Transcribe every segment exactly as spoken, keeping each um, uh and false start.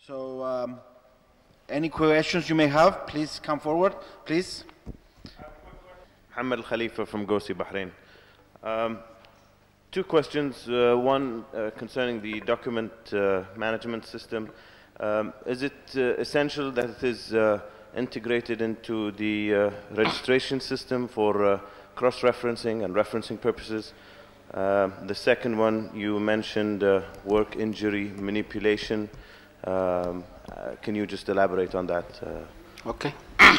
So, um, any questions you may have, please come forward, please. Mohammed Al Khalifa from Gosi, Bahrain. Um, two questions. Uh, one uh, concerning the document uh, management system. Um, is it uh, essential that it is uh, integrated into the uh, registration system for uh, cross-referencing and referencing purposes? Uh, the second one, you mentioned uh, work injury manipulation. Um, uh, can you just elaborate on that? Uh, okay.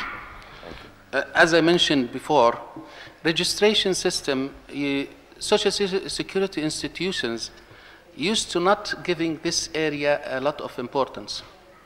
Uh, as I mentioned before, registration system, uh, social security institutions used to not giving this area a lot of importance.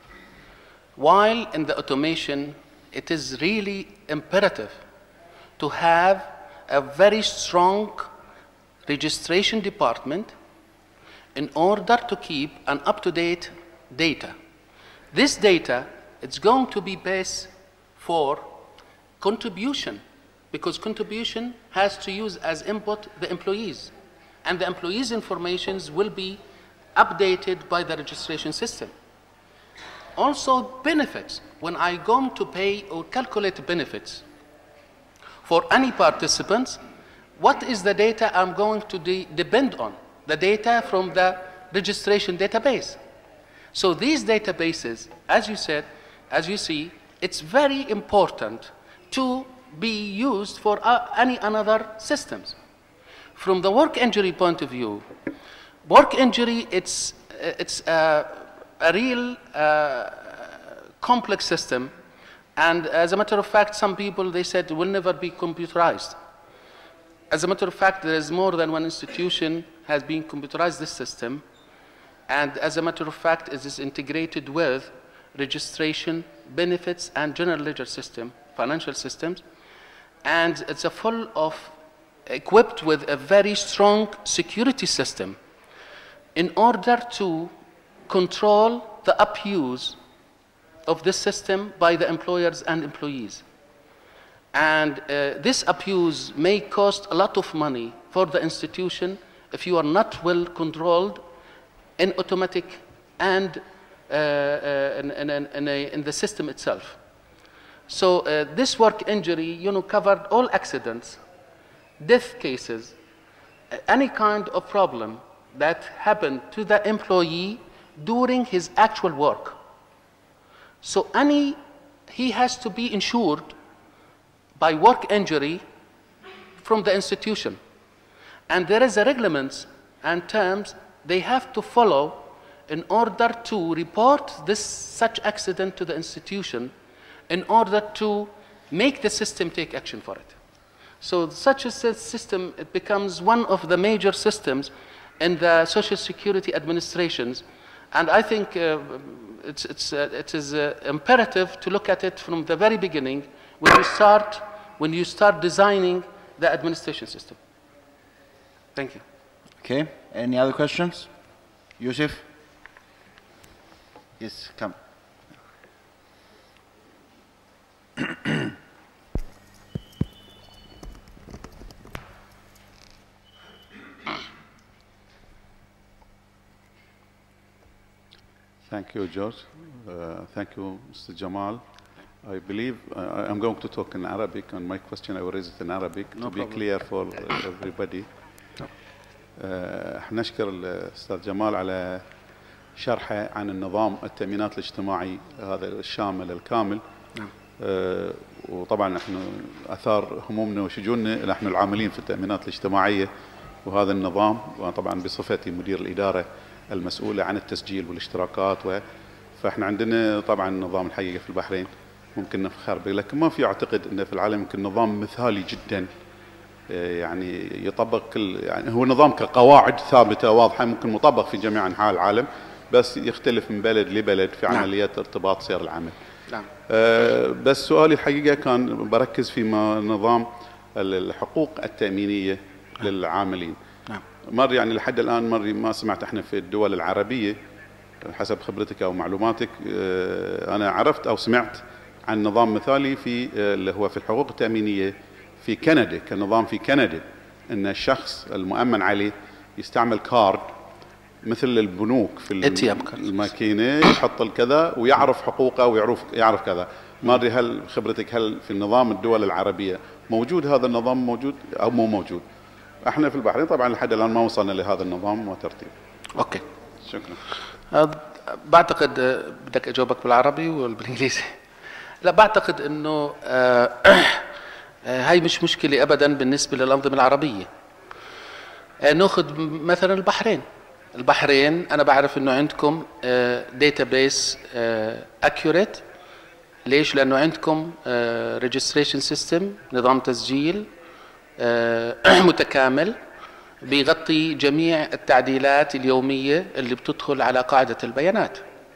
While in the automation, it is really imperative to have a very strong registration department in order to keep an up-to-date data. This data, it's going to be based for contribution, because contribution has to use as input the employees, and the employees' informations will be updated by the registration system. Also benefits, when I go to pay or calculate benefits for any participants, what is the data I'm going to de depend on? The data from the registration database. So these databases, as you said, as you see, it's very important to be used for uh, any another systems. From the work injury point of view, work injury, it's, it's a, a real uh, complex system, and as a matter of fact, some people, they said, will never be computerized. As a matter of fact, there is more than one institution has been computerized this system, and as a matter of fact, it is integrated with registration, benefits, and general ledger system, financial systems, and it's a full of, equipped with a very strong security system in order to control the abuse of this system by the employers and employees. And uh, this abuse may cost a lot of money for the institution if you are not well controlled in automatic and uh, uh, in, in, in, a, in the system itself. So uh, this work injury, you know, covered all accidents, death cases, uh, any kind of problem that happened to the employee during his actual work. So any, he has to be insured by work injury from the institution. And there is a regulations and terms they have to follow in order to report this such accident to the institution in order to make the system take action for it. So such a system, it becomes one of the major systems in the Social Security administrations. And I think uh, it's, it's, uh, it is uh, imperative to look at it from the very beginning when you start, when you start designing the administration system. Thank you. Okay, any other questions? Yusuf? Yes, come. Thank you, George. Uh, thank you, Mister Jamal. I believe uh, I'm going to talk in Arabic, and my question I will raise it in Arabic no to problem. be clear for everybody. احنا نشكر الأستاذ جمال على شرحه عن النظام التأمينات الاجتماعي هذا الشامل الكامل. أه وطبعا نحن أثار همومنا وشجوننا نحن العاملين في التأمينات الاجتماعية وهذا النظام، وطبعا بصفتي مدير الإدارة المسؤولة عن التسجيل والاشتراكات، و فاحنا عندنا طبعا نظام الحقيقة في البحرين ممكن نفخر به، لكن ما في أعتقد أنه في العالم يمكن نظام مثالي جدا يعني يطبق كل، يعني هو نظام كقواعد ثابته واضحه ممكن مطبق في جميع انحاء العالم، بس يختلف من بلد لبلد في عمليات نعم. ارتباط سير العمل. نعم. أه بس سؤالي الحقيقه كان بركز في نظام الحقوق التامينيه نعم. للعاملين. نعم. مر يعني لحد الان مر ما سمعت احنا في الدول العربيه حسب خبرتك او معلوماتك، أه انا عرفت او سمعت عن نظام مثالي في اللي هو في الحقوق التامينيه في كندا، كنظام في كندا ان الشخص المؤمن عليه يستعمل كارد مثل البنوك في إيه تي إم كارد. الماكينه، يحط الكذا ويعرف حقوقه ويعرف يعرف كذا. ما ادري هل خبرتك هل في النظام الدول العربيه موجود هذا النظام موجود او مو موجود؟ احنا في البحرين طبعا لحد الان ما وصلنا لهذا النظام وترتيب. اوكي شكرا. أه، بعتقد أه، بدك اجاوبك بالعربي ولا بالانجليزي؟ لا بعتقد انه أه أه هاي مش مشكله ابدا بالنسبه للانظمه العربيه. أه ناخذ مثلا البحرين. البحرين انا بعرف انه عندكم داتابيس اكيوريت. ليش؟ لانه عندكم ريجستريشن سيستم، نظام تسجيل أه متكامل بيغطي جميع التعديلات اليوميه اللي بتدخل على قاعده البيانات.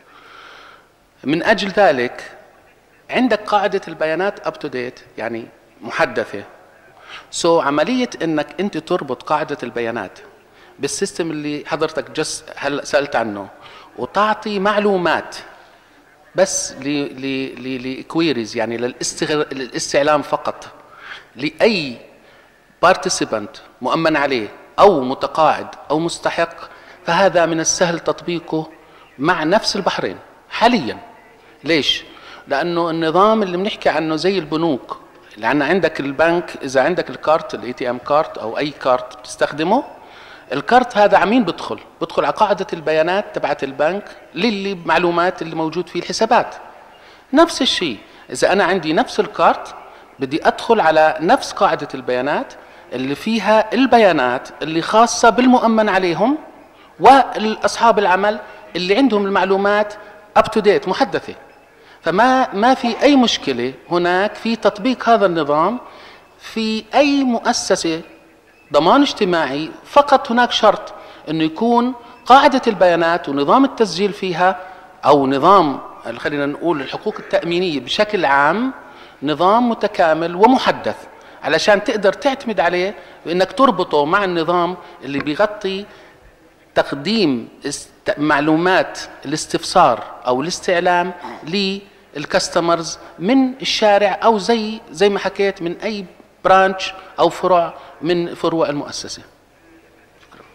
من اجل ذلك عندك قاعده البيانات اب تو ديت، يعني محدثه. سو so, عمليه انك انت تربط قاعده البيانات بالسيستم اللي حضرتك جس هلا سالت عنه وتعطي معلومات بس لكويريز، يعني للاستعلام فقط لاي بارتيسيبنت مؤمن عليه او متقاعد او مستحق، فهذا من السهل تطبيقه مع نفس البحرين حاليا. ليش؟ لانه النظام اللي بنحكي عنه زي البنوك، لان عندك البنك اذا عندك الكارت الاي تي ام كارت او اي كارت بتستخدمه، الكارت هذا عمين بدخل بدخل على قاعده البيانات تبعت البنك للي معلومات اللي موجود فيه الحسابات. نفس الشيء اذا انا عندي نفس الكارت بدي ادخل على نفس قاعده البيانات اللي فيها البيانات اللي خاصه بالمؤمن عليهم واصحاب العمل اللي عندهم المعلومات اب تو ديت محدثه. فما ما في اي مشكله هناك في تطبيق هذا النظام في اي مؤسسه ضمان اجتماعي. فقط هناك شرط انه يكون قاعده البيانات ونظام التسجيل فيها او نظام خلينا نقول الحقوق التامينيه بشكل عام نظام متكامل ومحدث، علشان تقدر تعتمد عليه بانك تربطه مع النظام اللي بيغطي تقديم معلومات الاستفسار او الاستعلام للكاستمرز من الشارع او زي زي ما حكيت من اي برانش او فرع من فروع المؤسسه. شكرا.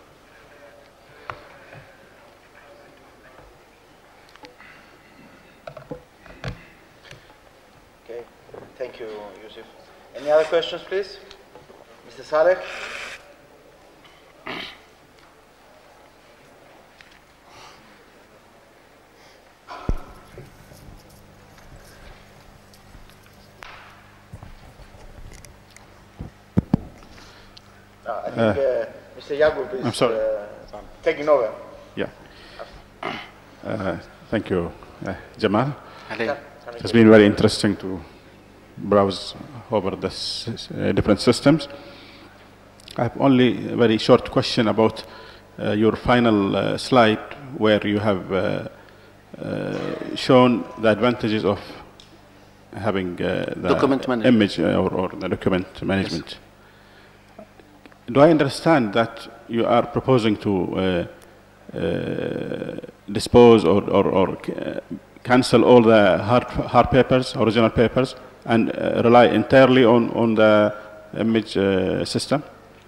Okay, thank you, Yusuf. Any other questions, please? Mister Saleh? Uh, I think uh, Mister Yagub is I'm sorry. Uh, taking over. Yeah. Uh, thank you, uh, Jamal. علي. It has been very interesting to browse over the uh, different systems. I have only a very short question about uh, your final uh, slide where you have uh, uh, shown the advantages of having uh, the Document management. image uh, or, or the document management. Yes. Do I understand that you are proposing to uh, uh, dispose or, or, or uh, cancel all the hard, hard papers, original papers, and uh, rely entirely on, on the image uh, system?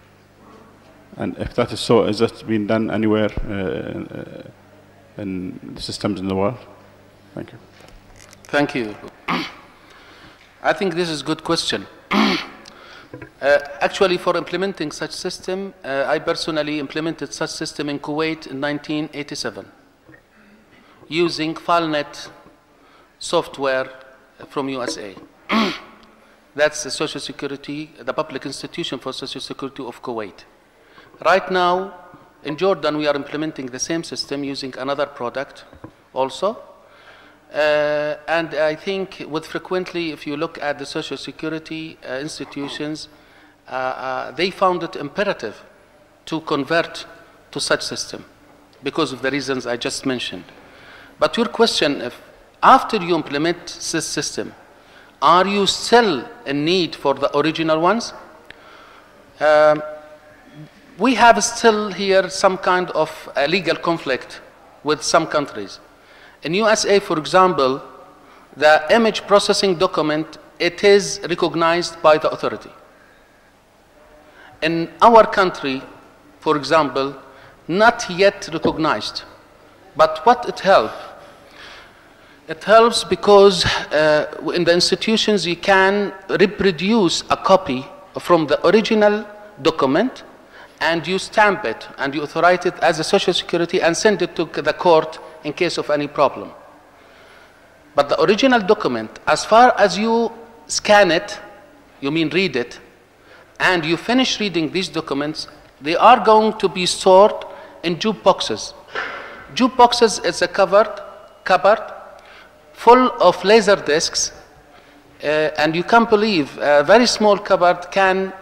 And if that is so, is that being done anywhere uh, in the systems in the world? Thank you. Thank you. I think this is a good question. Uh, actually, for implementing such system, uh, I personally implemented such system in Kuwait in nineteen eighty-seven using FileNet software from U S A. That's the Social Security, the public institution for Social Security of Kuwait. Right now, in Jordan, we are implementing the same system using another product also. Uh, and I think with frequently, if you look at the social security uh, institutions, uh, uh, they found it imperative to convert to such system because of the reasons I just mentioned. But your question, if after you implement this system, are you still in need for the original ones? Um, we have still here some kind of uh, legal conflict with some countries. In U S A, for example, the image processing document, it is recognized by the authority. In our country, for example, not yet recognized. But what it helps? It helps because uh, in the institutions you can reproduce a copy from the original document and you stamp it and you authorize it as a social security and send it to the court in case of any problem. But the original document, as far as you scan it, you mean read it, and you finish reading these documents, they are going to be stored in jukeboxes. Jukeboxes is a covered cupboard full of laser discs, uh, and you can't believe a very small cupboard can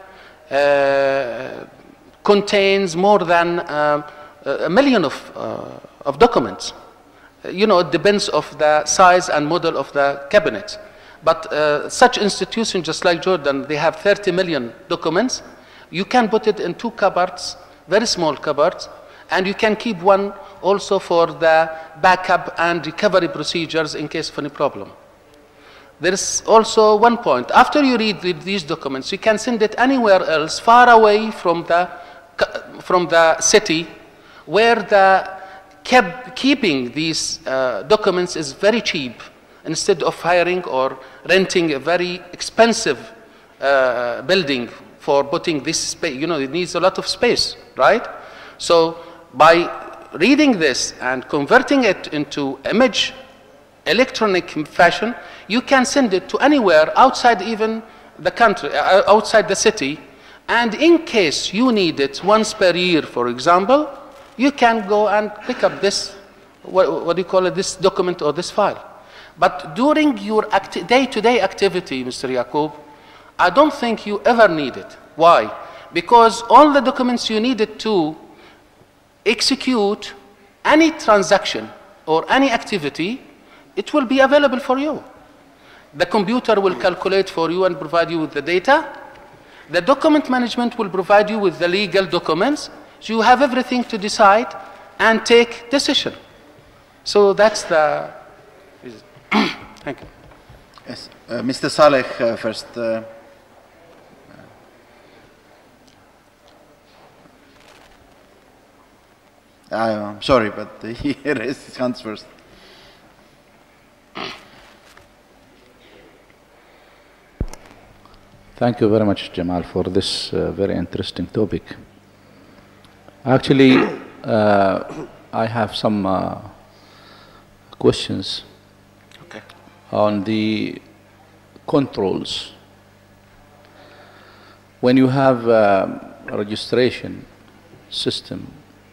uh, contains more than uh, a million of, uh, of documents. You know, it depends of the size and model of the cabinet. But uh, such institutions, just like Jordan, they have thirty million documents. You can put it in two cupboards, very small cupboards, and you can keep one also for the backup and recovery procedures in case of any problem. There is also one point. After you read these documents, you can send it anywhere else, far away from the, from the city, where the kept keeping these uh, documents is very cheap, instead of hiring or renting a very expensive uh, building for putting this space. You know, it needs a lot of space, right? So by reading this and converting it into image, electronic fashion, you can send it to anywhere outside even the country, uh, outside the city, and in case you need it once per year, for example, you can go and pick up this, what, what do you call it, this document or this file. But during your day-to-day activity, Mister Yaqub, I don't think you ever need it. Why? Because all the documents you needed to execute any transaction or any activity, it will be available for you. The computer will calculate for you and provide you with the data. The document management will provide you with the legal documents. So you have everything to decide and take decision. So that's the reason. Thank you. Yes, uh, Mister Saleh uh, first. Uh, I'm sorry, but he raised his hands first. Thank you very much, Jamal, for this uh, very interesting topic. Actually, uh, I have some uh, questions okay. on the controls. When you have uh, a registration system,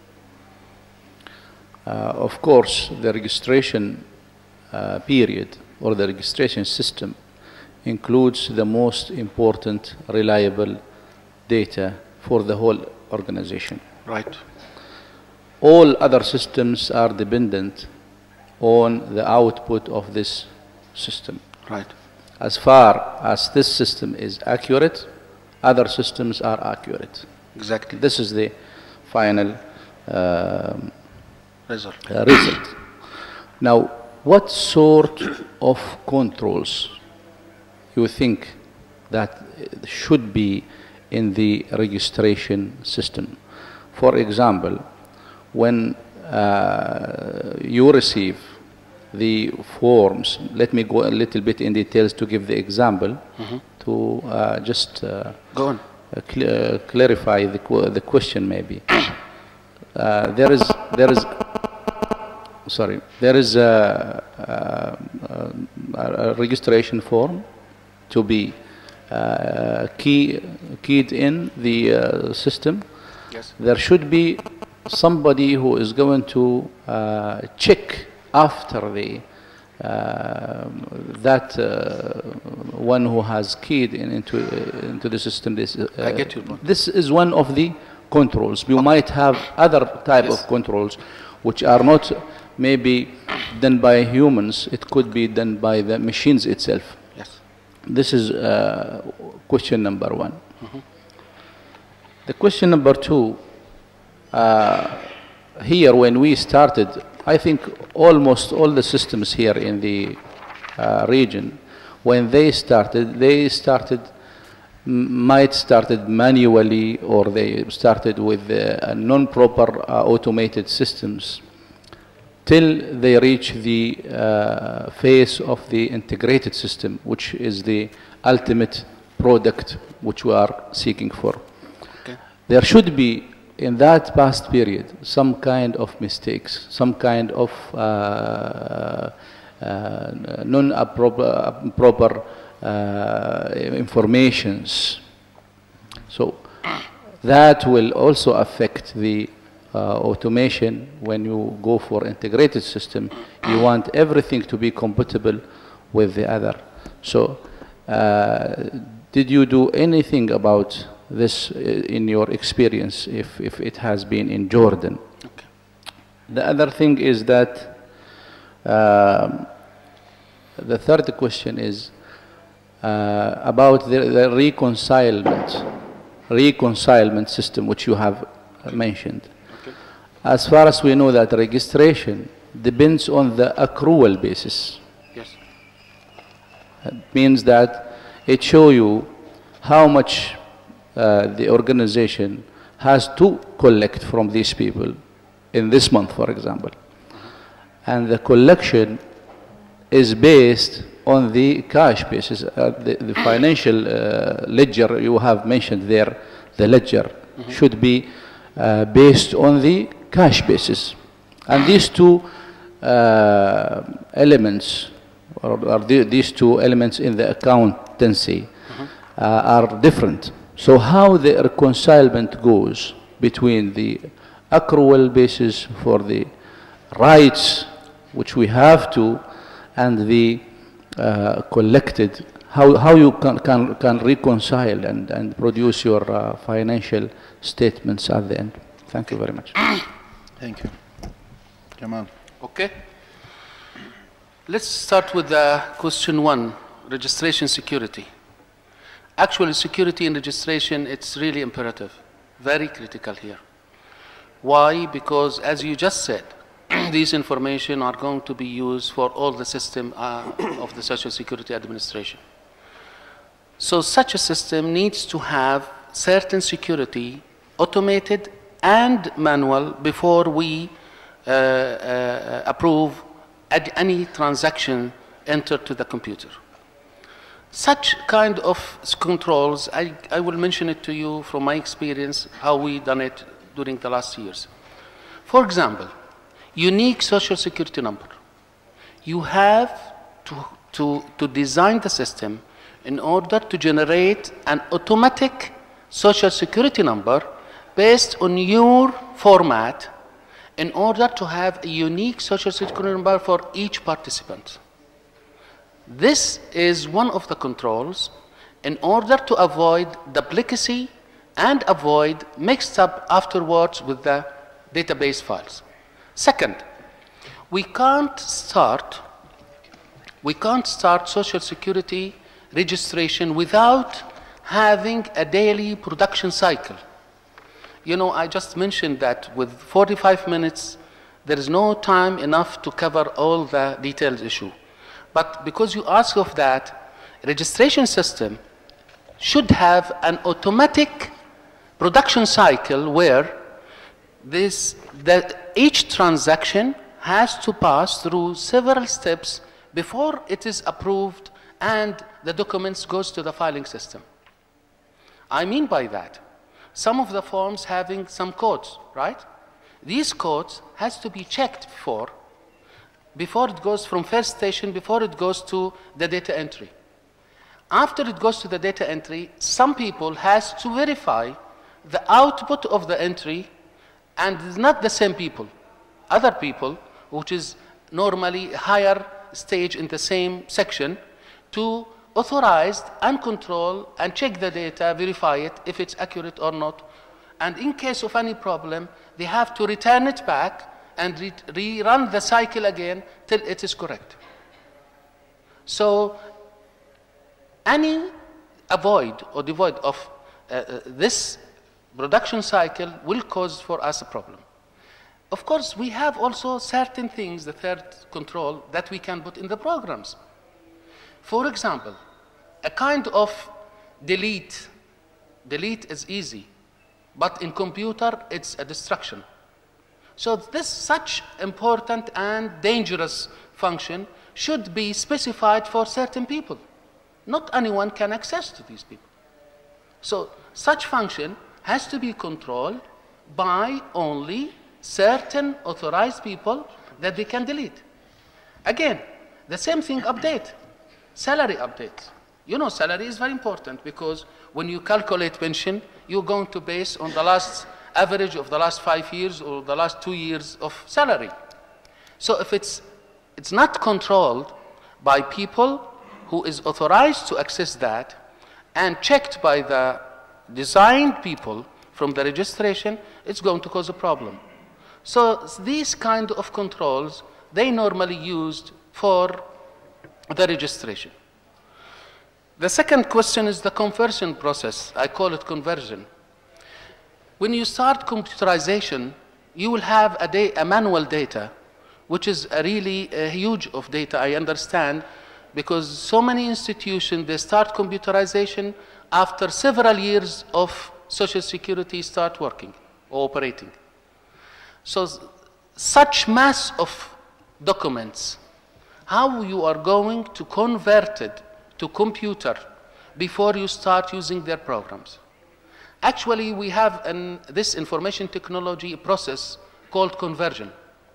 uh, of course, the registration uh, period or the registration system includes the most important reliable data for the whole organization. Right. All other systems are dependent on the output of this system. Right. As far as this system is accurate, other systems are accurate. Exactly. This is the final um, result. Uh, result. Now, what sort of controls you think that should be in the registration system? For example, when uh, you receive the forms, let me go a little bit in details to give the example, mm-hmm. to uh, just uh, go on. Uh, cl uh, clarify the, qu the question maybe. Uh, there is, there is, sorry, there is a, a, a registration form to be uh, key, keyed in the uh, system. Yes. There should be somebody who is going to uh, check after the uh, that uh, one who has keyed in, into uh, into the system. This uh, I get your point. This is one of the controls. You might have other type yes. of controls which are not maybe done by humans. It could be done by the machines itself. Yes. This is uh, question number one. Mm-hmm. The question number two, uh, here when we started, I think almost all the systems here in the uh, region, when they started, they started might started manually, or they started with uh, non-proper uh, automated systems, till they reach the uh, phase of the integrated system, which is the ultimate product which we are seeking for. Okay. There should be, in that past period, some kind of mistakes, some kind of uh, uh, non-proper uh, informations. So that will also affect the uh, automation. When you go for integrated system, you want everything to be compatible with the other. So uh, did you do anything about this in your experience, if, if it has been in Jordan? Okay. The other thing is that uh, the third question is uh, about the, the reconcilement, reconcilement system which you have mentioned. Okay. As far as we know, that registration depends on the accrual basis. Yes. It means that it shows you how much uh, the organization has to collect from these people in this month, for example. And the collection is based on the cash basis. Uh, the, the financial uh, ledger you have mentioned there, the ledger, mm-hmm. should be uh, based on the cash basis. And these two uh, elements, or, or the, these two elements in the accountancy, mm-hmm. uh, are different. So how the reconcilement goes between the accrual basis for the rights which we have to, and the uh, collected, how, how you can, can, can reconcile and, and produce your uh, financial statements at the end. Thank you very much. Thank you. Jamal. Okay. Let's start with the question one, registration security. Actually, security and registration, it's really imperative, very critical here. Why? Because as you just said, these information are going to be used for all the system uh, of the Social Security Administration. So such a system needs to have certain security, automated and manual, before we uh, uh, approve any transaction entered to the computer. Such kind of controls, I, I will mention it to you from my experience, how we done it during the last years. For example, unique social security number. You have to, to, to design the system in order to generate an automatic social security number based on your format, in order to have a unique social security number for each participant. This is one of the controls in order to avoid duplicacy and avoid mixed up afterwards with the database files. Second, we can't start, we can't start Social Security registration without having a daily production cycle. You know, I just mentioned that with forty-five minutes, there is no time enough to cover all the detailed issue. But because you ask of that, registration system should have an automatic production cycle where this, that each transaction has to pass through several steps before it is approved and the documents goes to the filing system. I mean by that, some of the forms having some codes, right? These codes has to be checked before, before it goes from first station, before it goes to the data entry. After it goes to the data entry, some people has to verify the output of the entry, and it's not the same people. Other people, which is normally a higher stage in the same section, to authorize and control and check the data, verify it, if it's accurate or not. And in case of any problem, they have to return it back and re rerun the cycle again till it is correct. So any avoid or devoid of uh, uh, this production cycle will cause for us a problem. Of course, we have also certain things, the third control, that we can put in the programs. For example, a kind of delete delete is easy, but in computer, it's a destruction. So this such important and dangerous function should be specified for certain people. Not anyone can access to these people. So such function has to be controlled by only certain authorized people that they can delete. Again, the same thing update, salary update. You know, salary is very important because when you calculate pension, you're going to base on the last average of the last five years or the last two years of salary. So if it's, it's not controlled by people who is authorized to access that and checked by the designed people from the registration, it's going to cause a problem. So these kind of controls, they normally used for the registration. The second question is the conversion process. I call it conversion. When you start computerization, you will have a, day, a manual data, which is a really a huge of data, I understand, because so many institutions, they start computerization after several years of Social Security start working or operating. So such mass of documents, how you are going to convert it to computer before you start using their programs. Actually, we have an, this information technology process called conversion.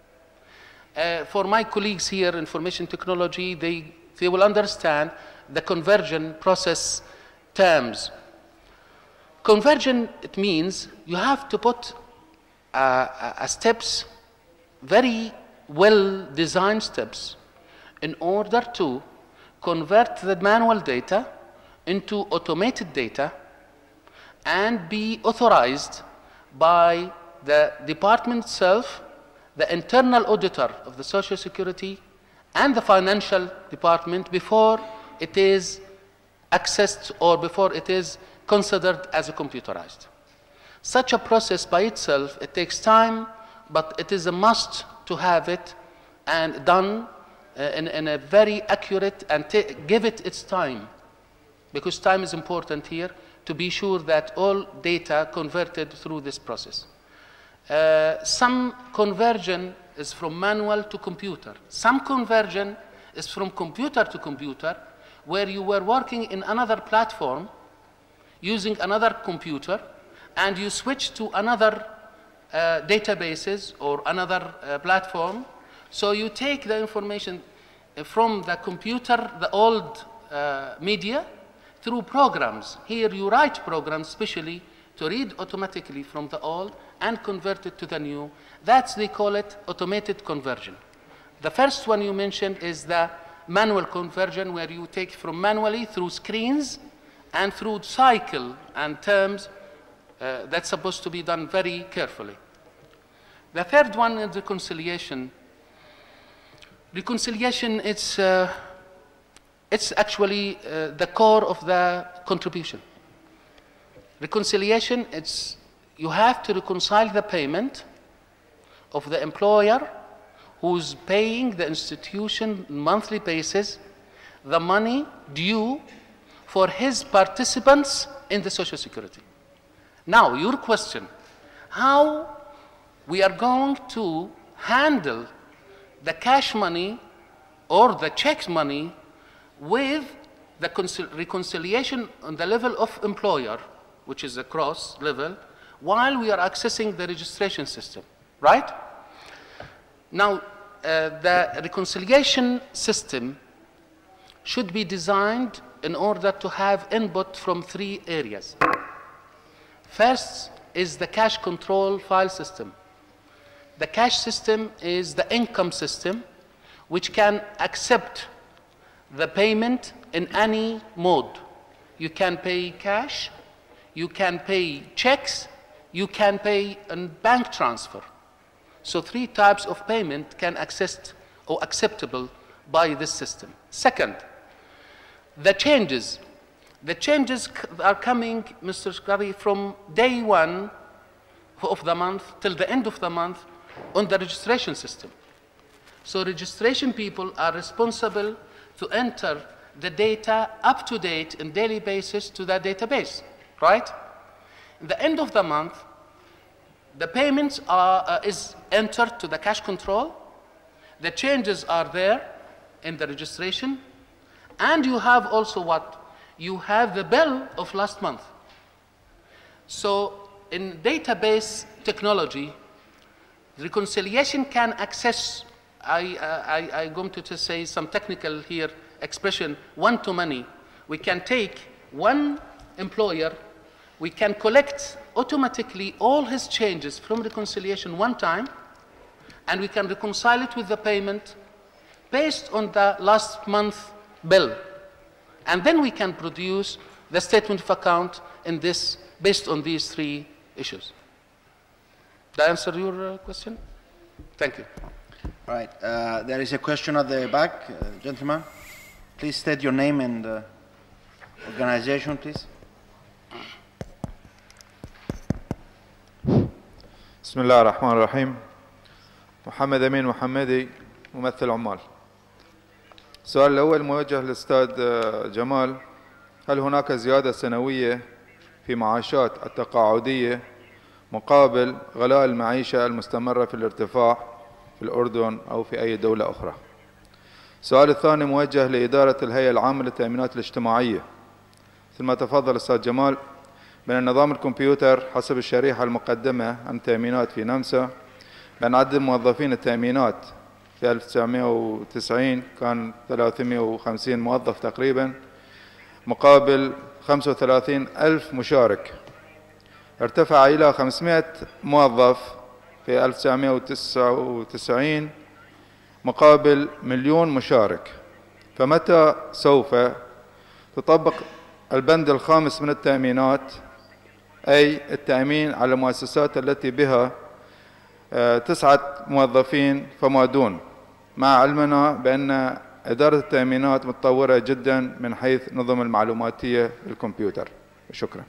Uh, for my colleagues here, information technology, they, they will understand the conversion process terms. Conversion, it means you have to put uh, a steps, very well-designed steps, in order to convert the manual data into automated data and be authorized by the department itself, the internal auditor of the Social Security, and the financial department before it is accessed or before it is considered as a computerized. Such a process by itself, it takes time, but it is a must to have it and done uh, in, in a very accurate and give it its time, because time is important here to be sure that all data converted through this process. Uh, some conversion is from manual to computer. Some conversion is from computer to computer, where you were working in another platform using another computer, and you switch to another uh, databases or another uh, platform. So you take the information from the computer, the old uh, media, through programs. Here you write programs specially to read automatically from the old and convert it to the new. That's, they call it automated conversion. The first one you mentioned is the manual conversion, where you take from manually through screens and through cycle and terms. Uh, that's supposed to be done very carefully. The third one is reconciliation. Reconciliation, it's, uh, it's actually uh, the core of the contribution. Reconciliation, it's, you have to reconcile the payment of the employer who's paying the institution on a monthly basis the money due for his participants in the Social Security. Now, your question, how we are going to handle the cash money or the check money with the reconciliation on the level of employer, which is a cross level, while we are accessing the registration system, right? Now, uh, the reconciliation system should be designed in order to have input from three areas. First is the cash control file system. The cash system is the income system which can accept the payment in any mode. You can pay cash, you can pay checks, you can pay in bank transfer. So three types of payment can access or acceptable by this system. Second, the changes. The changes are coming, Mister Scurry, from day one of the month till the end of the month on the registration system. So registration people are responsible to enter the data up to date on daily basis to that database, right? the end of the month, the payments are, uh, is entered to the cash control. The changes are there in the registration. And you have also what? You have the bill of last month. So in database technology, reconciliation can access, I, uh, I, I'm going to say some technical here expression, one-to-many. We can take one employer, we can collect automatically all his changes from reconciliation one time, and we can reconcile it with the payment based on the last month bill. And then we can produce the statement of account in this, based on these three issues. Did I answer your uh, question? Thank you. All right. Uh, there is a question at the back. Uh, gentleman, please state your name and uh, organization, please. بسم الله الرحمن الرحيم. محمد أمين محمدي، ممثل عمال. السؤال الأول موجه للأستاذ جمال: هل هناك زيادة سنوية في معاشات التقاعدية مقابل غلاء المعيشة المستمرة في الارتفاع في الأردن أو في أي دولة أخرى؟ السؤال الثاني موجه لإدارة الهيئة العامة للتأمينات الاجتماعية. مثل ما تفضل الأستاذ جمال، من نظام الكمبيوتر حسب الشريحة المقدمة عن التأمينات في نمسا بأن عدد موظفين التأمينات في ألف وتسعمئة وتسعين كان ثلاثمئة وخمسين موظف تقريبا، مقابل خمسة وثلاثين ألف مشارك. ارتفع إلى خمسمئة موظف في ألف وتسعمئة وتسعة وتسعين مقابل مليون مشارك. فمتى سوف تطبق البند الخامس من التأمينات، أي التأمين على المؤسسات التي بها تسعة موظفين فما دون، مع علمنا بأن إدارة التأمينات متطورة جدا من حيث نظم المعلوماتية الكمبيوتر؟ شكرا.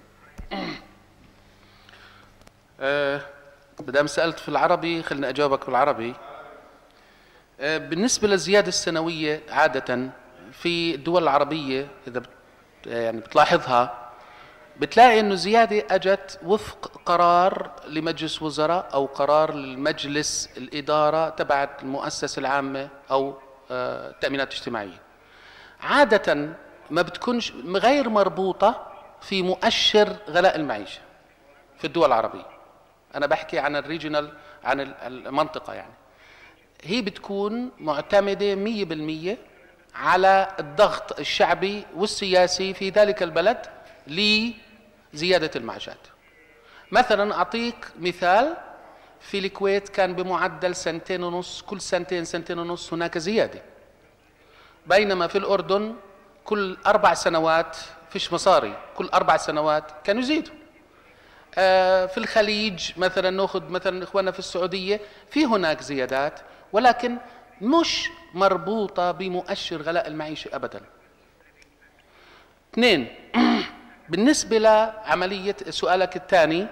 أه بدام سألت في العربي خليني أجاوبك بالعربي. أه بالنسبة للزيادة السنوية عادة في الدول العربية إذا بت يعني بتلاحظها بتلاقي إنه زيادة أجت وفق قرار لمجلس وزراء أو قرار للمجلس الإدارة تبع المؤسسة العامة أو التأمينات الاجتماعية. عادة ما بتكونش غير مربوطة في مؤشر غلاء المعيشة في الدول العربية. أنا بحكي عن الريجنال، عن المنطقة يعني. هي بتكون معتمدة مية بالمية على الضغط الشعبي والسياسي في ذلك البلد لزيادة المعاشات. مثلا أعطيك مثال، في الكويت كان بمعدل سنتين ونص، كل سنتين سنتين ونص هناك زيادة، بينما في الأردن كل أربع سنوات فيش مصاري، كل أربع سنوات كانوا يزيدوا. آه في الخليج مثلا نأخذ مثلا إخواننا في السعودية في هناك زيادات، ولكن مش مربوطة بمؤشر غلاء المعيشة أبدا. اثنين، بالنسبة لعملية سؤالك الثاني،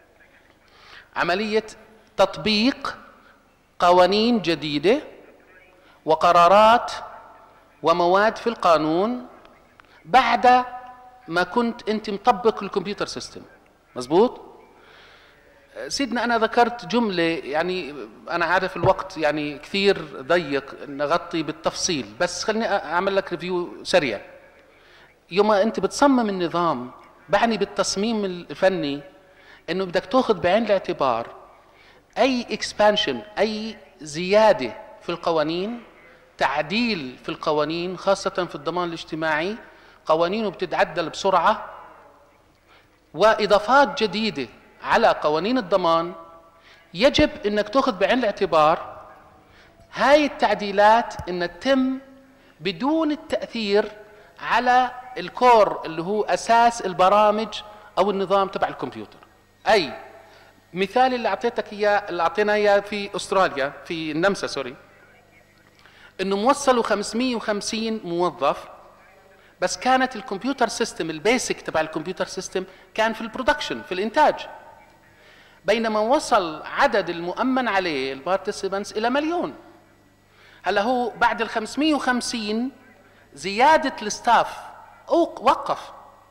عملية تطبيق قوانين جديدة وقرارات ومواد في القانون بعد ما كنت أنت مطبق الكمبيوتر سيستم. مظبوط؟ سيدنا أنا ذكرت جملة، يعني أنا عارف الوقت يعني كثير ضيق نغطي بالتفصيل، بس خليني أعمل لك ريفيو سريع. يوم أنت بتصمم النظام، بعني بالتصميم الفني إنه بدك تأخذ بعين الاعتبار أي إكسبانشن، أي زيادة في القوانين، تعديل في القوانين خاصة في الضمان الاجتماعي، قوانينه بتتعدل بسرعة، وإضافات جديدة على قوانين الضمان، يجب أنك تأخذ بعين الاعتبار هاي التعديلات أنها تتم بدون التأثير على الكور اللي هو أساس البرامج أو النظام تبع الكمبيوتر. أي مثال اللي أعطيتك إياه، اللي أعطينا إياه في أستراليا، في النمسا سوري، إنه موصلوا خمسمئة وخمسين موظف، بس كانت الكمبيوتر سيستم البيسك تبع الكمبيوتر سيستم كان في البرودكشن، في الإنتاج، بينما وصل عدد المؤمن عليه البارتيسيبانتس إلى مليون. هلا هو بعد ال خمسمئة وخمسين زيادة الستاف أو وقف،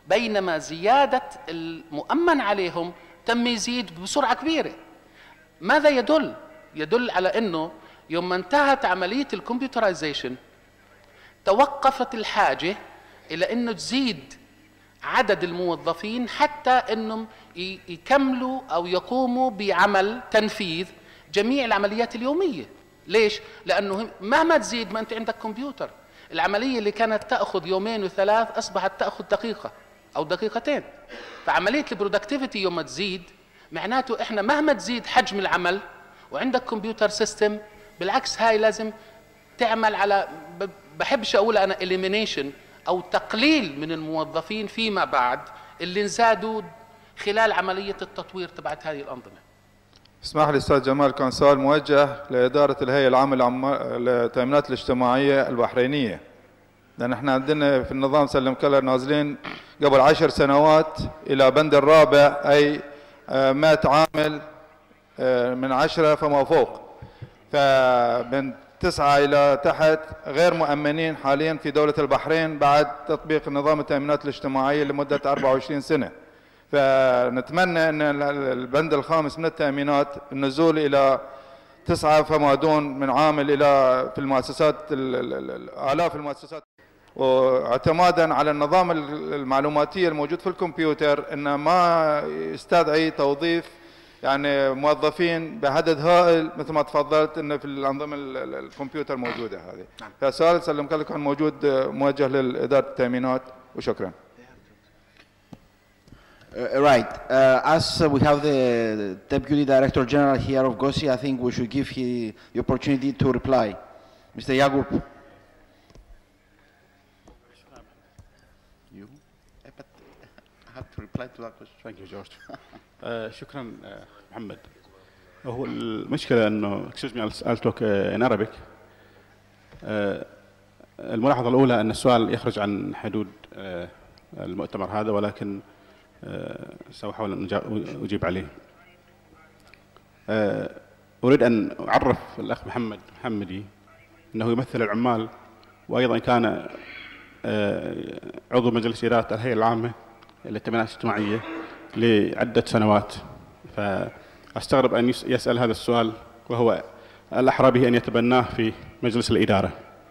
بينما زيادة المؤمن عليهم تم يزيد بسرعة كبيرة. ماذا يدل؟ يدل على أنه يوم ما انتهت عملية الكمبيوترايزيشن توقفت الحاجة إلى أنه تزيد عدد الموظفين حتى أنهم يكملوا أو يقوموا بعمل تنفيذ جميع العمليات اليومية. ليش؟ لأنه مهما تزيد ما أنت عندك كمبيوتر، العملية اللي كانت تأخذ يومين وثلاث أصبحت تأخذ دقيقة أو دقيقتين. فعملية البرودكتيفيتي يوم ما تزيد معناته إحنا مهما تزيد حجم العمل وعندك كمبيوتر سيستم، بالعكس هاي لازم تعمل على، بحبش أقول أنا elimination أو تقليل من الموظفين فيما بعد اللي انزادوا خلال عملية التطوير تبعت هذه الأنظمة. اسمح لي أستاذ جمال، كان سؤال موجه لإدارة الهيئة العامة للتأمينات الاجتماعية البحرينية، لأن احنا عندنا في النظام سلم كلر نازلين قبل عشر سنوات إلى بند الرابع، أي مائة عامل من عشرة فما فوق، فمن تسعة إلى تحت غير مؤمنين حاليا في دولة البحرين بعد تطبيق نظام التأمينات الاجتماعية لمدة أربعة وعشرين سنة. فنتمنى أن البند الخامس من التأمينات النزول إلى تسعة فما دون من عامل إلى في المؤسسات آلاف المؤسسات، واعتمادا على النظام المعلوماتي الموجود في الكمبيوتر أنه ما يستدعي توظيف يعني موظفين بعدد هائل مثل ما تفضلت انه في الانظمه الكمبيوتر موجوده هذه. فسؤال سلمك لك كان موجود موجه لاداره التامينات، وشكرا. Uh, right. Uh, as uh, we have the Deputy Director General here of GOSI, I think we should give he, the opportunity to reply. Mister Yacoub. You? But I have to reply to that question. Thank you, George. uh, شكرا uh, محمد. هو المشكلة إنه excuse me I'll talk uh, in Arabic. Uh, الملاحظة الأولى أن السؤال يخرج عن حدود uh, المؤتمر هذا، ولكن سأحاول أن أجيب عليه. أريد أن أعرف الأخ محمد محمدي أنه يمثل العمال، وأيضا كان عضو مجلس إدارة الهيئة العامة للتأمينات الاجتماعية لعدة سنوات، فأستغرب أن يسأل هذا السؤال وهو الأحرى به أن يتبناه في مجلس الإدارة.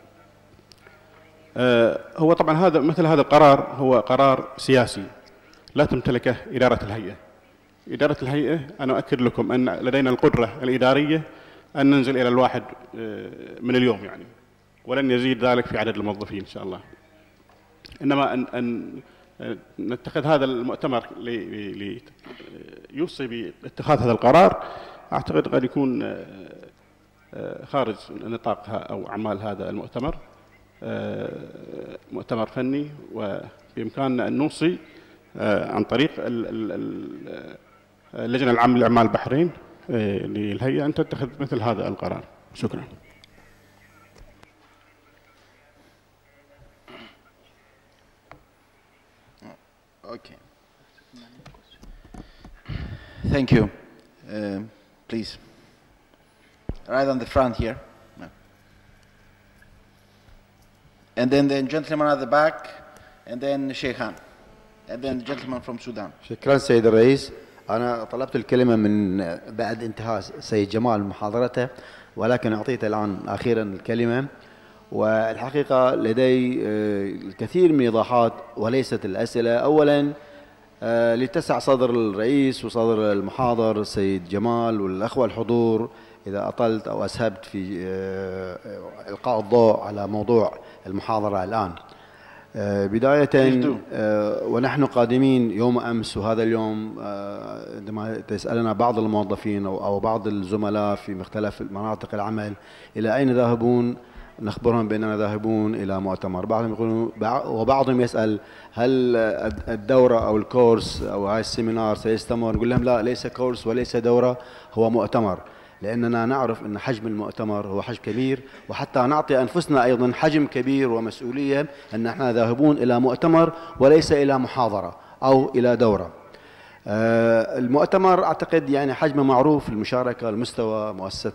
هو طبعا هذا مثل هذا القرار هو قرار سياسي لا تمتلكه إدارة الهيئة. إدارة الهيئة أنا أؤكد لكم أن لدينا القدرة الإدارية أن ننزل إلى الواحد من اليوم يعني، ولن يزيد ذلك في عدد الموظفين إن شاء الله. إنما أن, أن نتخذ هذا المؤتمر ليوصي باتخاذ هذا القرار، أعتقد قد يكون خارج نطاق أو أعمال هذا المؤتمر. مؤتمر فني، وبإمكاننا أن نوصي عن طريق اللجنة العامة لأعمال البحرين للهيئة أن تتخذ مثل هذا القرار. شكرا. Okay. Thank you. Uh, please. Right on the front here. No. And then the gentleman at the back, and then Sheikh Khan. And then the gentleman from Sudan. شكرا سيد الرئيس. أنا طلبت الكلمة من بعد انتهاء سيد جمال محاضرته، ولكن أعطيته الآن أخيرا الكلمة. والحقيقة لدي الكثير من الإيضاحات وليست الأسئلة. أولا لتسع صدر الرئيس وصدر المحاضر سيد جمال والأخوة الحضور إذا أطلت أو أسهبت في إلقاء الضوء على موضوع المحاضرة الآن. بداية ونحن قادمين يوم أمس وهذا اليوم عندما تسألنا بعض الموظفين أو بعض الزملاء في مختلف مناطق العمل إلى أين ذاهبون، نخبرهم بأننا ذاهبون إلى مؤتمر. بعضهم يقولون وبعضهم يسأل هل الدورة أو الكورس أو هاي السيمينار سيستمر؟ نقول لهم لا، ليس كورس وليس دورة، هو مؤتمر، لأننا نعرف أن حجم المؤتمر هو حجم كبير، وحتى نعطي أنفسنا أيضا حجم كبير ومسؤولية أن احنا ذاهبون إلى مؤتمر وليس إلى محاضرة أو إلى دورة. آه، المؤتمر اعتقد يعني حجمه معروف، المشاركه، المستوى، مؤسسه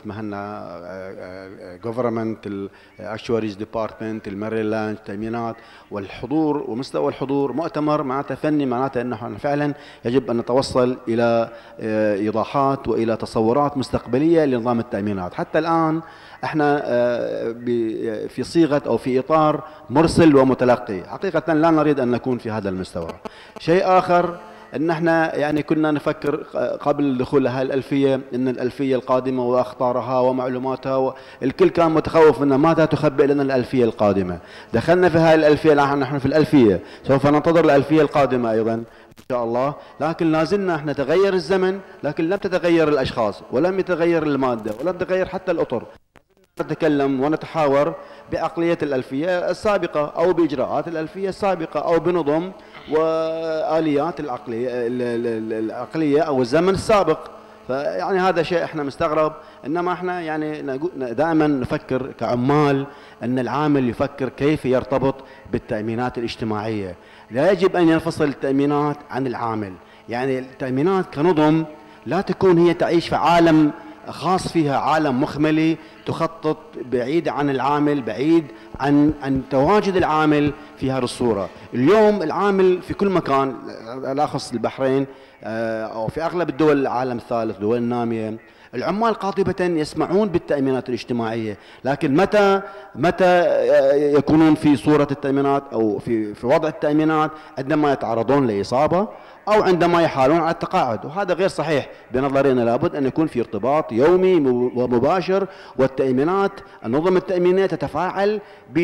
مهنا، جوفرمنت، الاكشواريز ديبارتمنت، الميريلاند، التامينات، والحضور ومستوى الحضور. مؤتمر معناته فني، معناته انه فعلا يجب ان نتوصل الى آه، ايضاحات والى تصورات مستقبليه لنظام التامينات. حتى الان احنا آه، في صيغه او في اطار مرسل ومتلقي، حقيقه لا نريد ان نكون في هذا المستوى. شيء اخر، ان احنا يعني كنا نفكر قبل دخول هذه الالفيه ان الالفيه القادمه واخطارها ومعلوماتها، الكل كان متخوف ان ماذا تخبئ لنا الالفيه القادمه. دخلنا في هذه الالفيه، الان نحن في الالفيه، سوف ننتظر الالفيه القادمه ايضا ان شاء الله، لكن لازلنا احنا تغير الزمن، لكن لم تتغير الاشخاص، ولم يتغير الماده، ولم تتغير حتى الاطر. نتكلم ونتحاور بعقلية الألفية السابقة أو بإجراءات الألفية السابقة أو بنظم وآليات العقلية العقلية أو الزمن السابق. فيعني هذا شيء احنا مستغرب، انما احنا يعني دائما نفكر كعمال ان العامل يفكر كيف يرتبط بالتأمينات الاجتماعية. لا يجب ان ينفصل التأمينات عن العامل، يعني التأمينات كنظم لا تكون هي تعيش في عالم خاص فيها، عالم مخملي تخطط بعيد عن العامل، بعيد عن عن تواجد العامل في هذه الصورة. اليوم العامل في كل مكان، لا أخص البحرين أو في أغلب الدول العالم الثالث، الدول النامية، العمال قاطبة يسمعون بالتأمينات الاجتماعية، لكن متى متى يكونون في صورة التأمينات أو في في وضع التأمينات؟ عندما يتعرضون لإصابة أو عندما يحالون على التقاعد، وهذا غير صحيح بنظرنا. لابد أن يكون في ارتباط يومي ومباشر، والتأمينات النظم التأمينية تتفاعل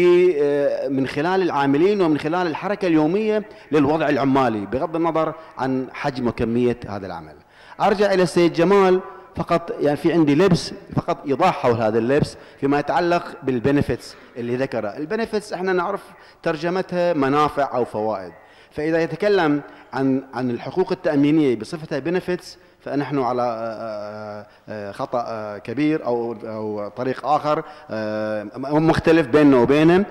من خلال العاملين ومن خلال الحركة اليومية للوضع العمالي بغض النظر عن حجم وكمية هذا العمل. أرجع إلى السيد جمال، فقط يعني في عندي لبس، فقط إيضاح حول هذا اللبس فيما يتعلق بالبنفتس اللي ذكرها. البنفتس احنا نعرف ترجمتها منافع أو فوائد، فإذا يتكلم عن عن الحقوق التأمينية بصفتها بنفتس فنحن على خطأ كبير أو أو طريق آخر مختلف بيننا وبينهم.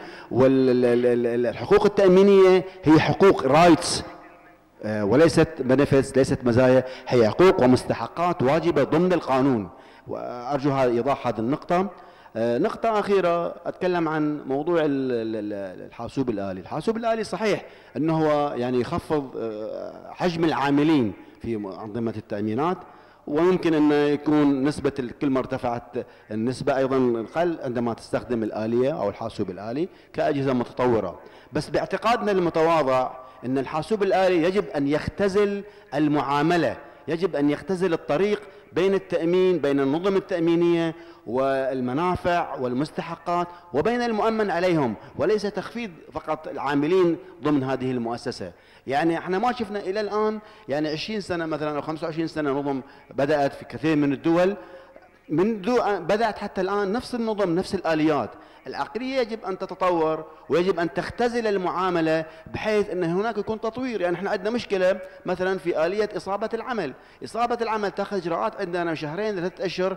والحقوق التأمينية هي حقوق رايتس وليست بنفتس، ليست مزايا، هي حقوق ومستحقات واجبة ضمن القانون. وأرجو هذا إيضاح هذه النقطة. نقطة أخيرة أتكلم عن موضوع الحاسوب الآلي. الحاسوب الآلي صحيح أنه هو يعني يخفض حجم العاملين في أنظمة التأمينات، ويمكن أن يكون نسبة كل ما ارتفعت النسبة أيضا قل عندما تستخدم الآلية أو الحاسوب الآلي كأجهزة متطورة. بس باعتقادنا المتواضع أن الحاسوب الآلي يجب أن يختزل المعاملة، يجب أن يختزل الطريق بين التأمين، بين النظم التأمينية والمنافع والمستحقات، وبين المؤمن عليهم، وليس تخفيض فقط العاملين ضمن هذه المؤسسة. يعني احنا ما شفنا إلى الآن يعني عشرين سنة مثلا أو خمسة وعشرين سنة نظم بدأت في كثير من الدول، منذ بدأت حتى الآن نفس النظم، نفس الآليات. العقلية يجب أن تتطور ويجب أن تختزل المعاملة بحيث أن هناك يكون تطوير. يعني احنا عندنا مشكلة مثلا في آلية إصابة العمل. إصابة العمل تأخذ إجراءات عندنا شهرين ثلاثة أشهر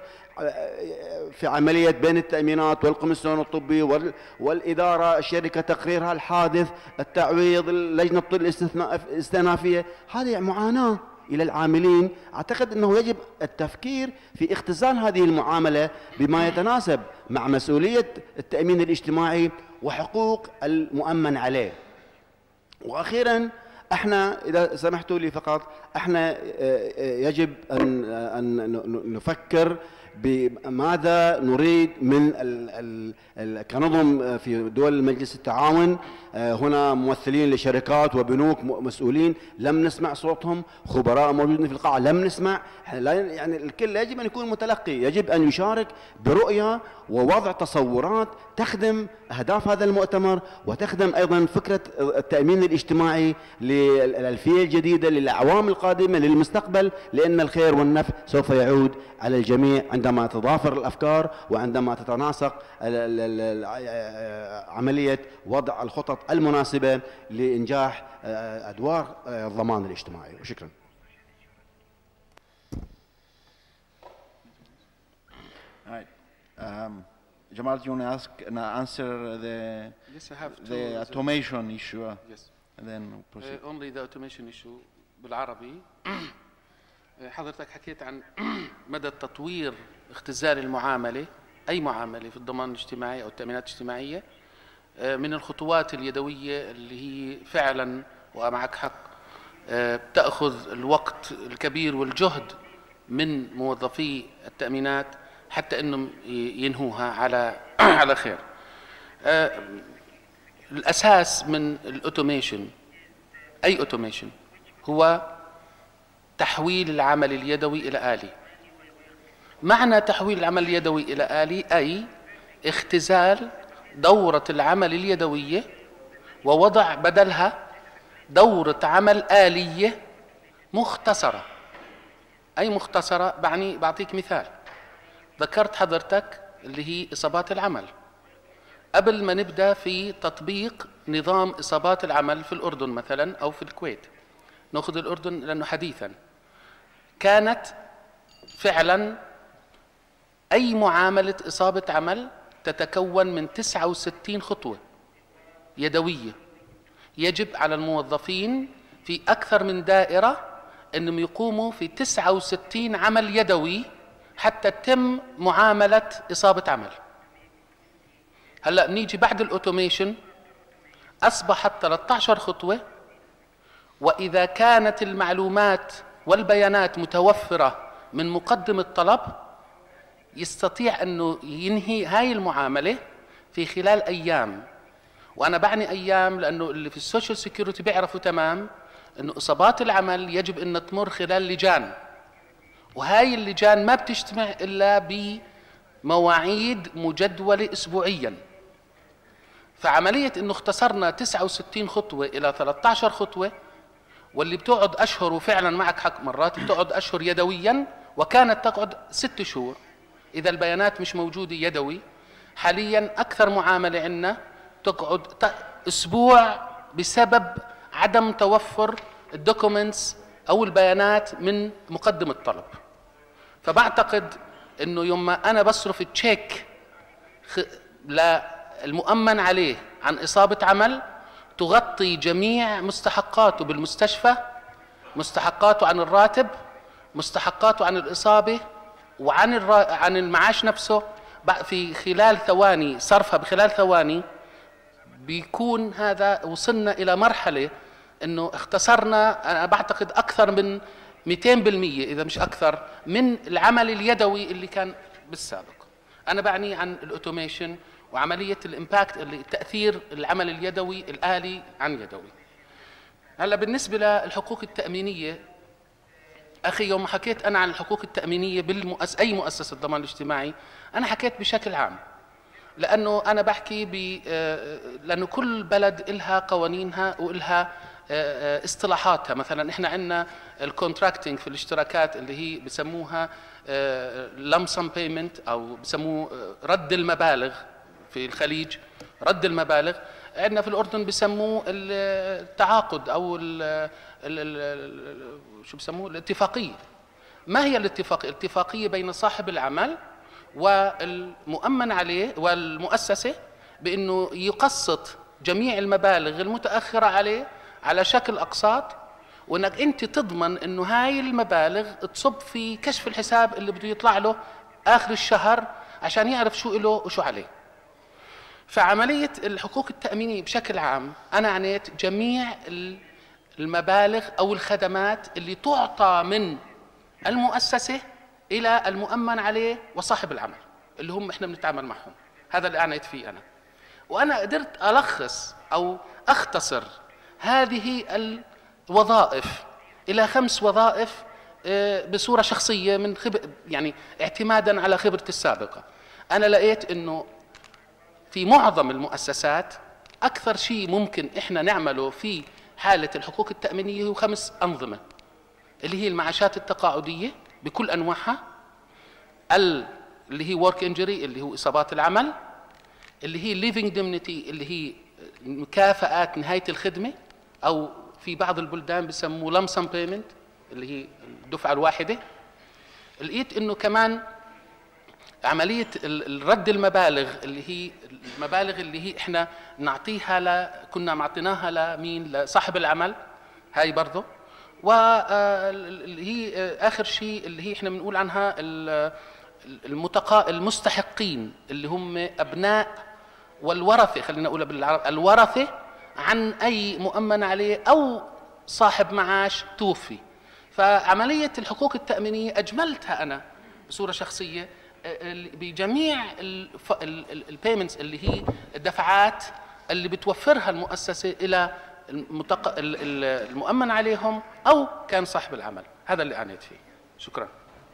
في عملية بين التأمينات والكوميسيون الطبي والإدارة، الشركة تقريرها الحادث، التعويض، لجنة الاستئنافية. هذه معاناة إلى العاملين. أعتقد أنه يجب التفكير في اختزال هذه المعاملة بما يتناسب مع مسؤولية التأمين الاجتماعي وحقوق المؤمن عليه. وأخيرا احنا إذا سمحتوا لي فقط، احنا يجب أن أن نفكر بماذا نريد من ال ال كنظم في دول مجلس التعاون. هنا ممثلين لشركات وبنوك مسؤولين لم نسمع صوتهم، خبراء موجودين في القاعة لم نسمع. يعني الكل يجب أن يكون متلقي، يجب أن يشارك برؤية ووضع تصورات تخدم أهداف هذا المؤتمر وتخدم أيضا فكرة التأمين الاجتماعي للألفية الجديدة، للأعوام القادمة، للمستقبل، لأن الخير والنفع سوف يعود على الجميع عندما تتضافر الأفكار وعندما تتناسق عملية وضع الخطط المناسبة لإنجاح أدوار الضمان الاجتماعي. وشكرا. Um, Jamal, do you want to ask and answer the yes, I have the automation issue? Yes. And then we'll proceed. Uh, only the automation issue بالعربي. حضرتك حكيت عن مدى تطوير اختزال المعاملة، أي معاملة في الضمان الاجتماعي أو التأمينات الاجتماعية، من الخطوات اليدوية اللي هي فعلا ومعك حق بتأخذ الوقت الكبير والجهد من موظفي التأمينات حتى أنهم ينهوها على على خير. الأساس من الأوتوميشن، أي أوتوميشن، هو تحويل العمل اليدوي إلى آلي. معنى تحويل العمل اليدوي إلى آلي أي اختزال دورة العمل اليدوية ووضع بدلها دورة عمل آلية مختصرة. أي مختصرة؟ بعني بعطيك مثال. ذكرت حضرتك اللي هي إصابات العمل. قبل ما نبدأ في تطبيق نظام إصابات العمل في الأردن مثلا أو في الكويت، نأخذ الأردن لأنه حديثا، كانت فعلا أي معاملة إصابة عمل تتكون من تسعة وستين خطوة يدوية. يجب على الموظفين في أكثر من دائرة أنهم يقوموا في تسعة وستين عمل يدوي حتى تتم معاملة إصابة عمل. هلأ نيجي بعد الأوتوميشن أصبحت ثلاثة عشر خطوة، وإذا كانت المعلومات والبيانات متوفرة من مقدم الطلب يستطيع أنه ينهي هاي المعاملة في خلال أيام. وأنا بعني أيام لأنه اللي في السوشيال سيكيورتي بيعرفوا تمام أنه إصابات العمل يجب أن تمر خلال لجان، وهاي اللجان ما بتجتمع إلا بمواعيد مجدولة أسبوعيا. فعملية أنه اختصرنا تسعة وستين خطوة إلى ثلاثة عشر خطوة، واللي بتقعد أشهر، وفعلا معك حق مرات بتقعد أشهر يدويا وكانت تقعد ست شهور إذا البيانات مش موجودة يدوي. حاليا أكثر معاملة عندنا تقعد أسبوع بسبب عدم توفر الدوكومنتس أو البيانات من مقدم الطلب. فبعتقد أنه يوم ما أنا بصرف تشيك للمؤمن عليه عن إصابة عمل تغطي جميع مستحقاته بالمستشفى، مستحقاته عن الراتب، مستحقاته عن الإصابة، وعن الرا... عن المعاش نفسه في خلال ثواني، صرفها بخلال ثواني. بيكون هذا وصلنا إلى مرحلة أنه اختصرنا أنا بعتقد أكثر من مئتين بالمئة إذا مش أكثر من العمل اليدوي اللي كان بالسابق. أنا بعني عن الأوتوميشن وعملية الإمباكت، اللي تأثير العمل اليدوي الآلي عن يدوي. هلا بالنسبة للحقوق التأمينية، أخي يوم حكيت أنا عن الحقوق التأمينية بالمؤس أي مؤسسة ضمان اجتماعي، أنا حكيت بشكل عام، لأنه أنا بحكي ب لأنه كل بلد إلها قوانينها وإلها اصطلاحاتها. مثلا إحنا عندنا الكونتراكتنج في الاشتراكات اللي هي بسموها لمسم بيمنت أو بسموه رد المبالغ في الخليج، رد المبالغ. عندنا في الأردن بسموه التعاقد أو ال ال شو بسموه الاتفاقية. ما هي الاتفاقية؟ الاتفاقية بين صاحب العمل والمؤمن عليه والمؤسسة بأنه يقسط جميع المبالغ المتأخرة عليه على شكل أقساط، وأنك أنت تضمن أنه هاي المبالغ تصب في كشف الحساب اللي بده يطلع له آخر الشهر عشان يعرف شو له وشو عليه. فعملية الحقوق التأمينية بشكل عام أنا عنيت جميع المبالغ أو الخدمات اللي تعطى من المؤسسة إلى المؤمن عليه وصاحب العمل اللي هم إحنا بنتعامل معهم. هذا اللي عنيت فيه أنا. وأنا قدرت ألخص أو أختصر هذه الوظائف إلى خمس وظائف بصورة شخصية من خبر، يعني اعتمادا على خبرتي السابقة. أنا لقيت إنه في معظم المؤسسات أكثر شيء ممكن إحنا نعمله في حالة الحقوق التأمينية هو خمس أنظمة، اللي هي المعاشات التقاعدية بكل أنواعها، اللي هي work injury اللي هو إصابات العمل، اللي هي living indemnity اللي هي مكافآت نهاية الخدمة، أو في بعض البلدان بسموه lump sum payment اللي هي الدفعة الواحدة. لقيت إنه كمان عملية الرد المبالغ اللي هي المبالغ اللي هي إحنا نعطيها ل كنا معطيناها لمين؟ لصاحب العمل، هاي برضه. واللي هي آخر شيء اللي هي إحنا بنقول عنها المتقا المستحقين اللي هم أبناء والورثة، خلينا نقولها بالعربي، الورثة عن أي مؤمن عليه أو صاحب معاش توفي. فعملية الحقوق التأمينية أجملتها أنا بصورة شخصية بجميع البيمنتس اللي هي الدفعات اللي بتوفرها المؤسسة إلى المتق... المؤمن عليهم أو كان صاحب العمل. هذا اللي أعنيت فيه. شكرا.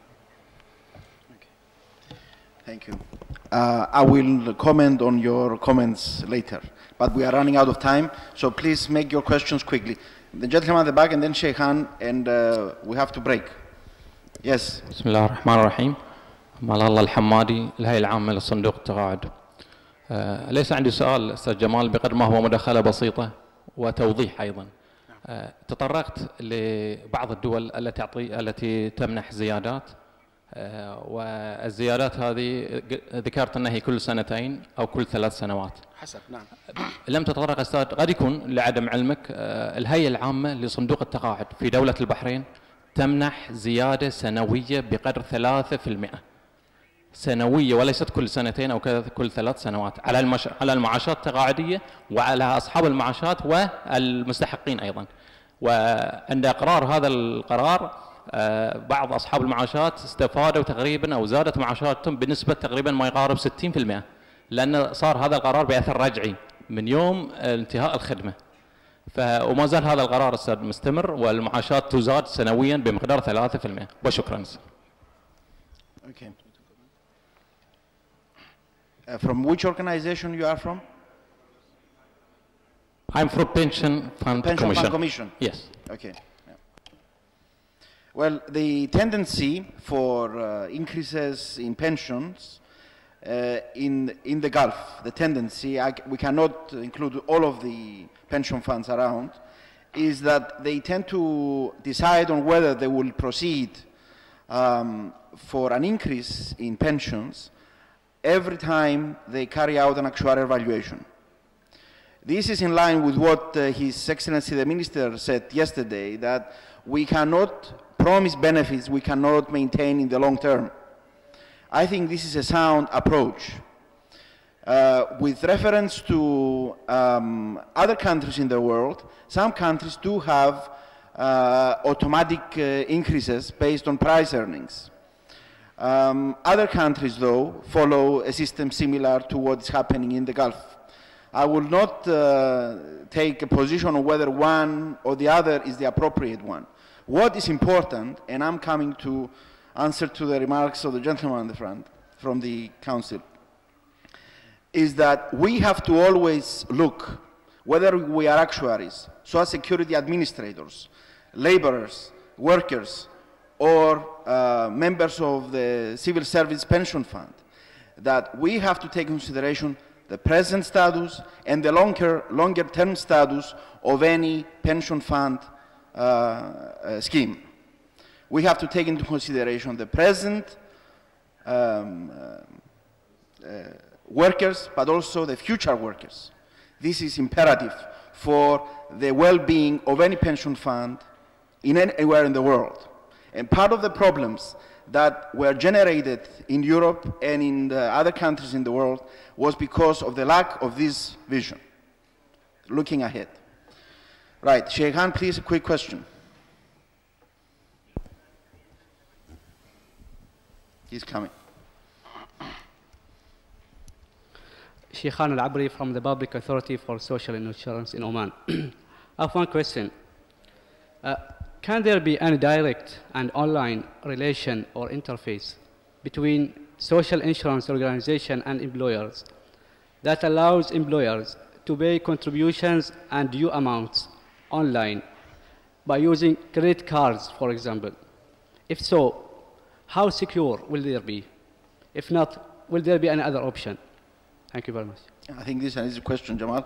Thank you. Uh, I will comment on your comments later, but we are running out of time, so please make your questions quickly. The gentleman at the back and then Sheikh Khan, and uh, we have to break. Yes. بسم الله الرحمن الرحيم. مال الله الحمادي، الهيئة العامة لصندوق التقاعد. آه ليس عندي سؤال أستاذ جمال بقدر ما هو مداخلة بسيطة وتوضيح أيضا. آه تطرقت لبعض الدول التي تعطي التي تمنح زيادات، آه والزيادات هذه ذكرت أنها هي كل سنتين أو كل ثلاث سنوات. حسب. نعم. لم تتطرق أستاذ، قد يكون لعدم علمك آه الهيئة العامة لصندوق التقاعد في دولة البحرين تمنح زيادة سنوية بقدر ثلاثة في المئة. سنوية وليست كل سنتين أو كل ثلاث سنوات على المش... على المعاشات التقاعدية وعلى أصحاب المعاشات والمستحقين أيضا. وعند إقرار هذا القرار بعض أصحاب المعاشات استفادوا تقريبا أو زادت معاشاتهم بنسبة تقريبا ما يقارب ستين في المئة، لأن صار هذا القرار بأثر رجعي من يوم انتهاء الخدمة. ف... وما زال هذا القرار أستاذ مستمر، والمعاشات تزاد سنويا بمقدار ثلاثة في المئة. وشكرا. Okay. Uh, from which organization you are from? I'm from Pension Fund Pension Commission. Fund Commission. Yes. Okay. Yeah. Well, the tendency for uh, increases in pensions uh, in in the Gulf, the tendency, I, we cannot include all of the pension funds around, is that they tend to decide on whether they will proceed um, for an increase in pensions every time they carry out an actuarial valuation. This is in line with what uh, His Excellency the Minister said yesterday, that we cannot promise benefits we cannot maintain in the long term. I think this is a sound approach. Uh, with reference to um, other countries in the world, some countries do have uh, automatic uh, increases based on price earnings. Um, other countries, though, follow a system similar to what is happening in the Gulf. I will not uh, take a position on whether one or the other is the appropriate one. What is important, and I'm coming to answer to the remarks of the gentleman in the front from the Council, is that we have to always look, whether we are actuaries, social security administrators, laborers, workers, or uh, members of the civil service pension fund, that we have to take into consideration the present status and the longer, longer term status of any pension fund uh, uh, scheme. We have to take into consideration the present um, uh, uh, workers, but also the future workers. This is imperative for the well-being of any pension fund in anywhere in the world. And part of the problems that were generated in Europe and in the other countries in the world was because of the lack of this vision, looking ahead. Right, Sheikh Khan, please, a quick question. He's coming. Sheikh Khan Al-Abri from the Public Authority for Social Insurance in Oman. I have one question. Uh, Can there be any direct and online relation or interface between social insurance organization and employers that allows employers to pay contributions and due amounts online by using credit cards, for example? If so, how secure will there be? If not, will there be any other option? Thank you very much. I think this is an easy question, Jamal.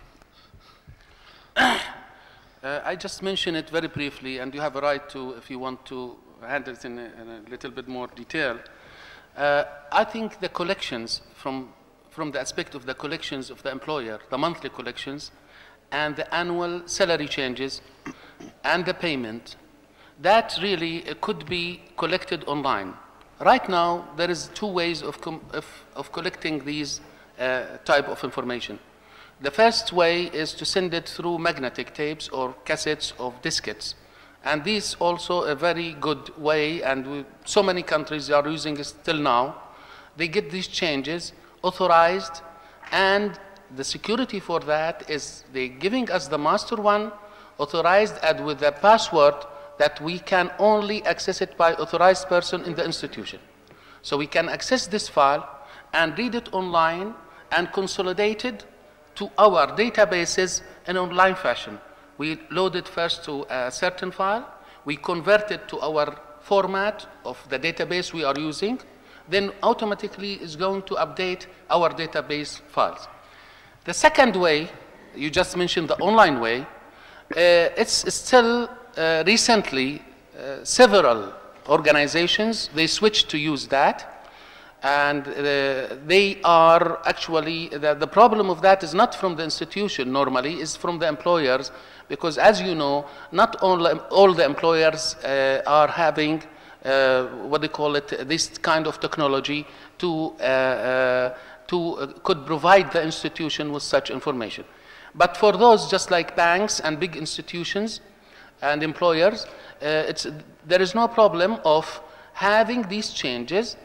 Uh, I just mentioned it very briefly, and you have a right to, if you want to handle it in a, in a little bit more detail. Uh, I think the collections, from, from the aspect of the collections of the employer, the monthly collections, and the annual salary changes, and the payment, that really uh, could be collected online. Right now, there is two ways of, com of, of collecting these uh, type of information. The first way is to send it through magnetic tapes or cassettes of diskettes. And this is also a very good way, and we, so many countries are using it still now. They get these changes authorized, and the security for that is they're giving us the master one, authorized and with a password that we can only access it by authorized person in the institution. So we can access this file and read it online and consolidate it to our databases in online fashion. We load it first to a certain file, we convert it to our format of the database we are using, then automatically is going to update our database files. The second way, you just mentioned the online way, uh, it's still uh, recently uh, several organizations, they switched to use that. And uh, they are actually, the, the problem of that is not from the institution normally, is from the employers, because as you know, not all, all the employers uh, are having, uh, what they call it, this kind of technology to, uh, uh, to uh, could provide the institution with such information. But for those just like banks and big institutions and employers, uh, it's, there is no problem of having these changes.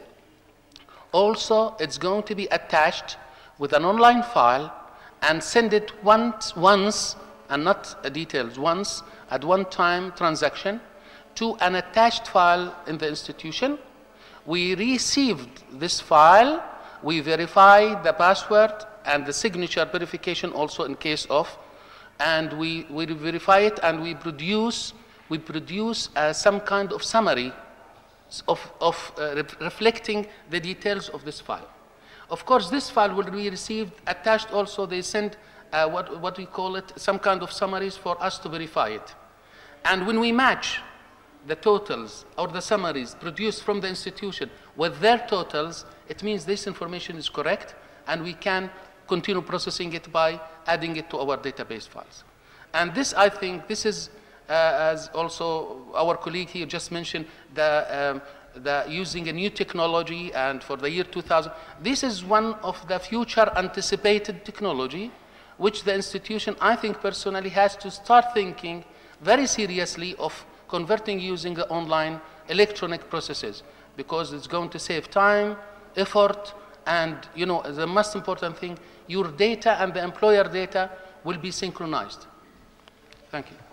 Also, it's going to be attached with an online file and send it once, once and not uh, details, once at one time transaction to an attached file in the institution. We received this file, we verified the password and the signature verification also in case of, and we, we verify it and we produce, we produce uh, some kind of summary of, of uh, re reflecting the details of this file. Of course, this file will be received, attached also, they send uh, what, what we call it, some kind of summaries for us to verify it. And when we match the totals or the summaries produced from the institution with their totals, it means this information is correct and we can continue processing it by adding it to our database files. And this, I think, this is Uh, as also our colleague here just mentioned, the, um, the using a new technology, and for the year two thousand, this is one of the future anticipated technology, which the institution, I think personally, has to start thinking very seriously of converting using the online electronic processes, because it's going to save time, effort, and you know, the most important thing, your data and the employer data will be synchronized. Thank you.